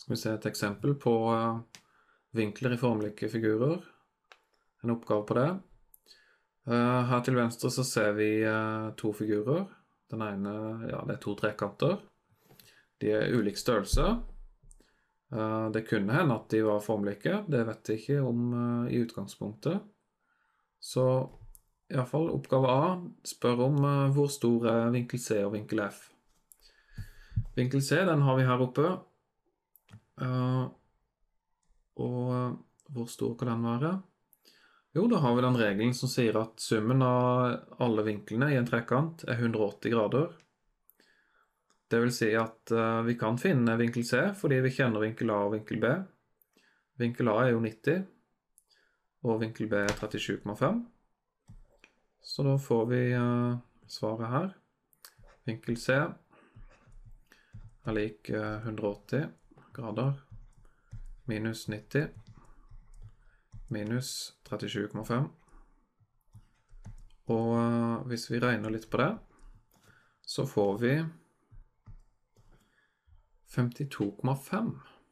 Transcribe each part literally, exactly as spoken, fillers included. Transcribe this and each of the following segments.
Skal vi se et eksempel på vinkler i formlike figurer. En oppgave på det. Her til venstre så ser vi to figurer. Den ene, ja, det er to trekanter. De er ulik størrelse. Det kunne hende at de var formlike. Det vet jeg ikke om i utgangspunktet. Så i hvert fall oppgave A spør om hvor stor er vinkel C og vinkel F. Vinkel C, den har vi her oppe. Uh, og hvor stor kan den være? Jo, da har vi den regelen som sier at summen av alle vinklene i en trekant er hundre og åtti grader. Det vil si at uh, vi kan finne vinkel C fordi vi kjenner vinkel A og vinkel B. Vinkel A er jo nitti, og vinkel B er trettisju komma fem. Så da får vi uh, svaret her. Vinkel C er lik uh, hundre og åtti grader minus nitti minus trettisju komma fem. Og uh, hvis vi regner litt på det, så får vi femtito komma fem.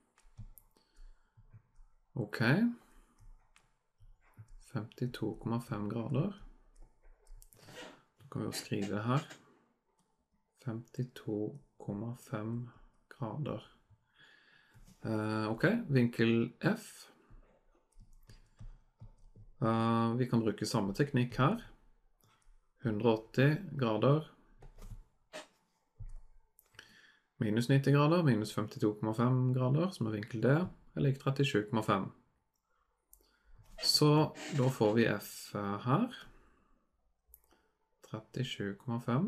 Ok. femtito komma fem grader. Da kan vi jo skrive det her. femtito komma fem grader. Uh, ok, vinkel F. Uh, vi kan bruke samme teknikk her. hundre og åtti grader. Minus nitti grader, minus femtito komma fem grader, som er vinkel D, er lik trettisju komma fem. Så da får vi F her. trettisju komma fem.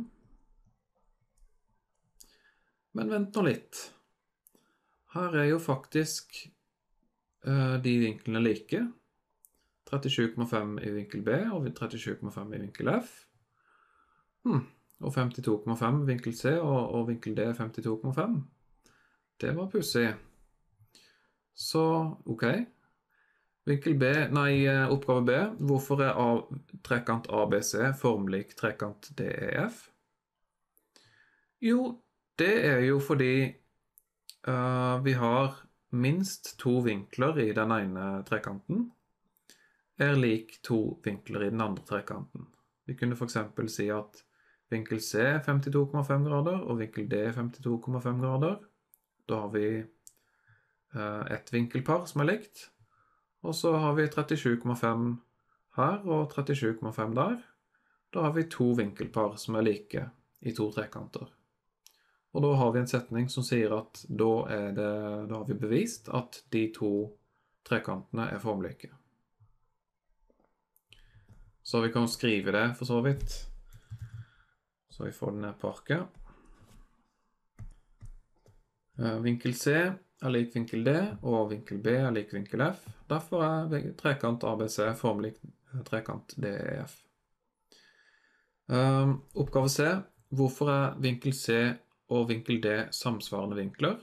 Men vent nå litt. Her er jo faktisk uh, de vinklene like. trettisju komma fem i vinkel B og trettisju komma fem i vinkel F. Hmm. Og femtito komma fem vinkel C og, og vinkel D femtito komma fem. Det var pussig. Så, ok. Vinkel B, nei, oppgave B. Hvorfor er A, trekant A B C formlik trekant D E F? Jo, det er jo fordi uh, vi har minst to vinkler i den ene trekanten er lik to vinkler i den andre trekanten. Vi kunne for eksempel si at vinkel C er femtito komma fem grader, og vinkel D er femtito komma fem grader. Da har vi uh, et vinkelpar som er likt. Og så har vi trettisju komma fem her, og trettisju komma fem der. Da har vi to vinkelpar som er like i to trekanter. Og da har vi en setning som sier at da, er det, da har vi bevist at de to trekantene er formlike. Så vi kan skrive det for så vidt. Så vi får den ned på arket. Vinkel C er lik vinkel D, og vinkel B er lik vinkel F. Derfor er trekant A B C formlik trekant D E F. Um, oppgave C. Hvorfor er vinkel C og vinkel D samsvarende vinkler?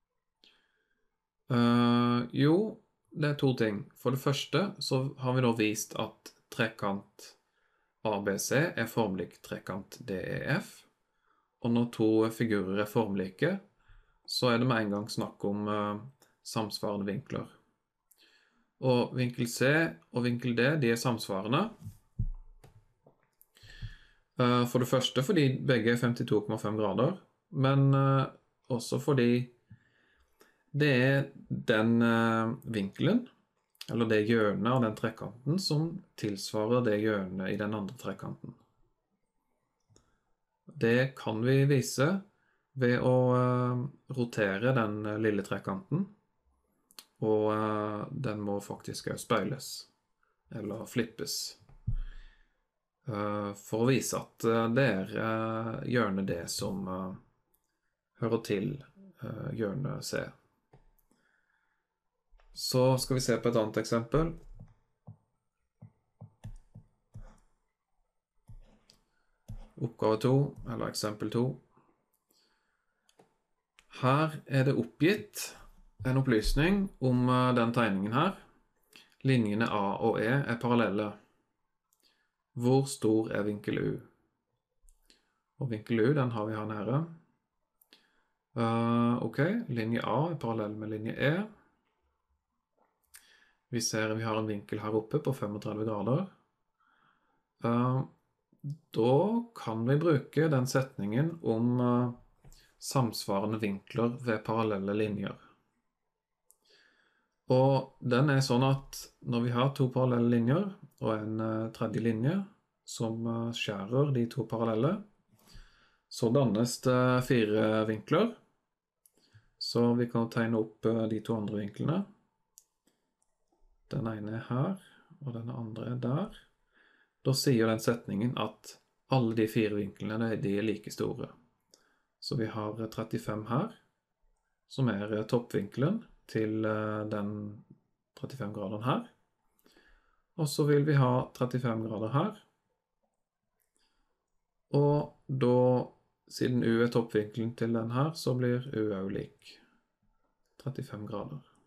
Uh, jo, det er to ting. For det første så har vi nå vist at trekant A B C er formlik trekant D E F. Og når to figurer er formlike, så er det med en gang snakk om uh, samsvarende vinkler. Og vinkel C og vinkel D, de er samsvarende. Uh, for det første fordi begge er femtito komma fem grader, men uh, også fordi det er den uh, vinkelen, eller det hjørnet av den trekanten, som tilsvarer det hjørnet i den andre trekanten. Det kan vi vise ved å uh, rotere den uh, lille trekanten, og uh, den må faktisk også speiles, eller flippes, uh, for å vise at uh, det er uh, hjørnet D som uh, hører til uh, hjørnet C. Så skal vi se på et annet eksempel. Oppgave to, eller eksempel to. Her er det oppgitt en opplysning om den tegningen her. Linjene A og E er parallelle. Hvor stor er vinkel U? Og vinkel U, den har vi her nede. Uh, ok, linje A er parallell med linje E. Vi ser vi har en vinkel her oppe på femogtredve grader. Uh, da kan vi bruke den setningen om uh, samsvarende vinkler ved parallelle linjer. Og den er sånn at når vi har to parallelle linjer og en uh, tredje linje som uh, skjærer de to parallelle, så dannes det fire vinkler. Så vi kan tegne opp uh, de to andre vinklene. Den ene er her, og den andre er der. Da sier den setningen at alle de fire vinklene de er like store. Så vi har trettifem her, som er toppvinkelen til den trettifem grader her. Og så vil vi ha trettifem grader her. Og da, siden U er toppvinkelen til den her, så blir U også lik trettifem grader.